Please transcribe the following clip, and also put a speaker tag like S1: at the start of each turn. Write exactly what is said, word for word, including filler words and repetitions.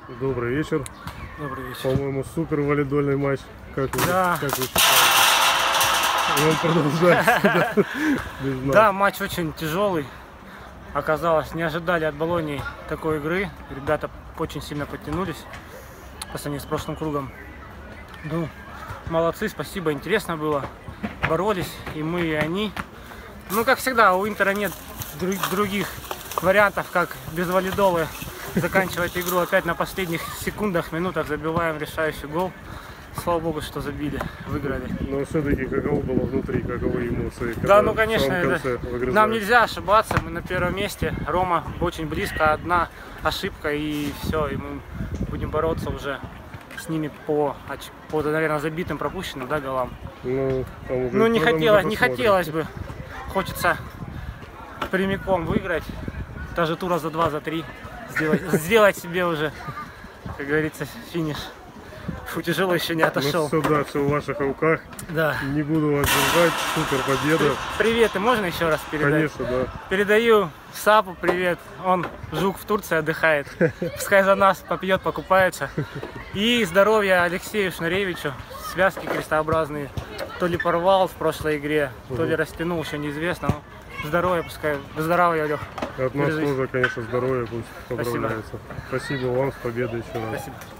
S1: Добрый вечер.
S2: Добрый вечер.
S1: По-моему, супер валидольный матч. Как вы,
S2: да.
S1: как вы считаете? И он продолжается.
S2: Да, матч очень тяжелый. Оказалось, не ожидали от Болонии такой игры. Ребята очень сильно подтянулись по сравнению с прошлым кругом. Ну, молодцы, спасибо, интересно было. Боролись и мы, и они. Ну, как всегда, у Интера нет других вариантов, как без валидолы заканчивать игру. Опять на последних секундах, минутах забиваем решающий гол. Слава богу, что забили, выиграли.
S1: Но все-таки каково было внутри, каковы эмоции?
S2: Да, ну конечно, это... нам нельзя ошибаться, мы на первом месте. Рома очень близко, одна ошибка и все, и мы будем бороться уже с ними по, по наверное, забитым, пропущенным, да, голам.
S1: Ну, там,
S2: ну не хотелось, не хотелось бы, хочется прямиком выиграть, даже тура за два, за три, сделать, сделать себе уже, как говорится, финиш. Фу, тяжело, еще не отошел.
S1: Ну, все дальше в ваших руках.
S2: Да.
S1: Не буду вас держать. Супер победа.
S2: Привет, и можно еще раз передать?
S1: Конечно, да.
S2: Передаю Сапу привет. Он, жук, в Турции отдыхает. Пускай за нас попьет, покупается. И здоровья Алексею Шнуревичу. Связки крестообразные. То ли порвал в прошлой игре, угу. то ли растянул, еще неизвестно. Но здоровья, пускай. Здоровья, Лех.
S1: От нас тоже, конечно, здоровья, пусть поправляется.
S2: Спасибо.
S1: Спасибо вам, с победой еще раз.
S2: Спасибо.